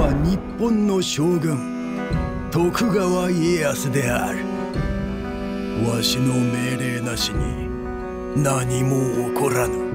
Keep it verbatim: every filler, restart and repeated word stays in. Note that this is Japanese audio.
は日本の将軍徳川家康である。わしの命令なしに何も起こらぬ。